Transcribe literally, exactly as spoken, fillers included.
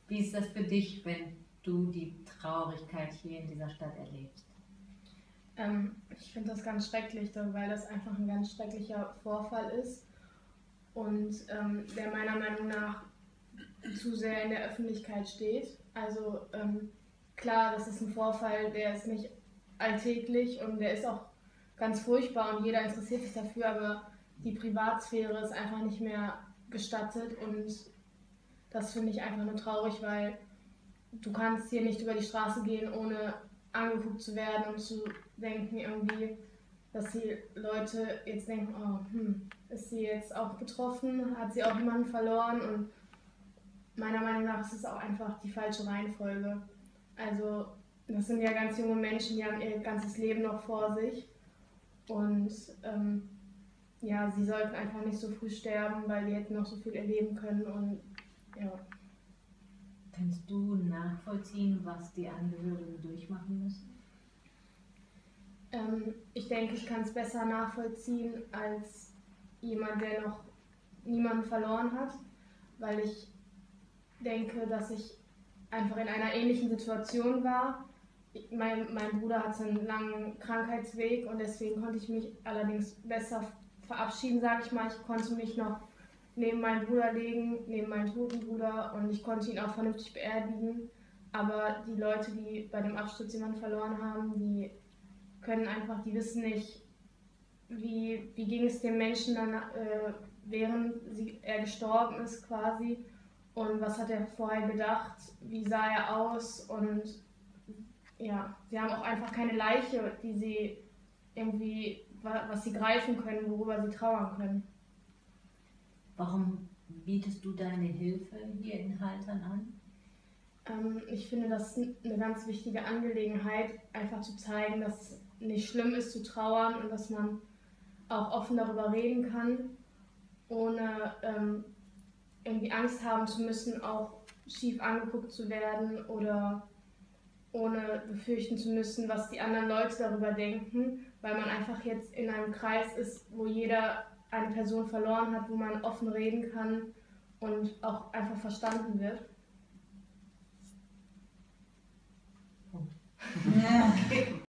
Wie ist das für dich, wenn du die Traurigkeit hier in dieser Stadt erlebst? Ähm, ich finde das ganz schrecklich, weil das einfach ein ganz schrecklicher Vorfall ist und ähm, der meiner Meinung nach zu sehr in der Öffentlichkeit steht. Also ähm, klar, das ist ein Vorfall, der ist nicht alltäglich und der ist auch ganz furchtbar und jeder interessiert sich dafür, aber die Privatsphäre ist einfach nicht mehr gestattet und das finde ich einfach nur traurig, weil du kannst hier nicht über die Straße gehen, ohne angeguckt zu werden und zu denken irgendwie, dass die Leute jetzt denken, oh, hm, ist sie jetzt auch betroffen, hat sie auch jemanden verloren und meiner Meinung nach ist es auch einfach die falsche Reihenfolge. Also das sind ja ganz junge Menschen, die haben ihr ganzes Leben noch vor sich und ähm, ja, sie sollten einfach nicht so früh sterben, weil die hätten noch so viel erleben können und ja. Kannst du nachvollziehen, was die Angehörigen durchmachen müssen? Ähm, ich denke, ich kann es besser nachvollziehen als jemand, der noch niemanden verloren hat, weil ich denke, dass ich einfach in einer ähnlichen Situation war. Mein, mein Bruder hatte einen langen Krankheitsweg und deswegen konnte ich mich allerdings besser verabschieden, sage ich mal. Ich konnte mich noch neben meinen Bruder legen, neben meinen toten Bruder und ich konnte ihn auch vernünftig beerdigen. Aber die Leute, die bei dem Absturz jemanden verloren haben, die können einfach, die wissen nicht, wie, wie ging es dem Menschen dann, äh, während sie, er gestorben ist quasi und was hat er vorher gedacht, wie sah er aus und ja, sie haben auch einfach keine Leiche, die sie irgendwie, was sie greifen können, worüber sie trauern können. Warum bietest du deine Hilfe hier in Haltern an? Ähm, ich finde das eine ganz wichtige Angelegenheit, einfach zu zeigen, dass es nicht schlimm ist zu trauern und dass man auch offen darüber reden kann, ohne ähm, irgendwie Angst haben zu müssen, auch schief angeguckt zu werden oder ohne befürchten zu müssen, was die anderen Leute darüber denken, weil man einfach jetzt in einem Kreis ist, wo jeder eine Person verloren hat, wo man offen reden kann und auch einfach verstanden wird. Ja. Okay.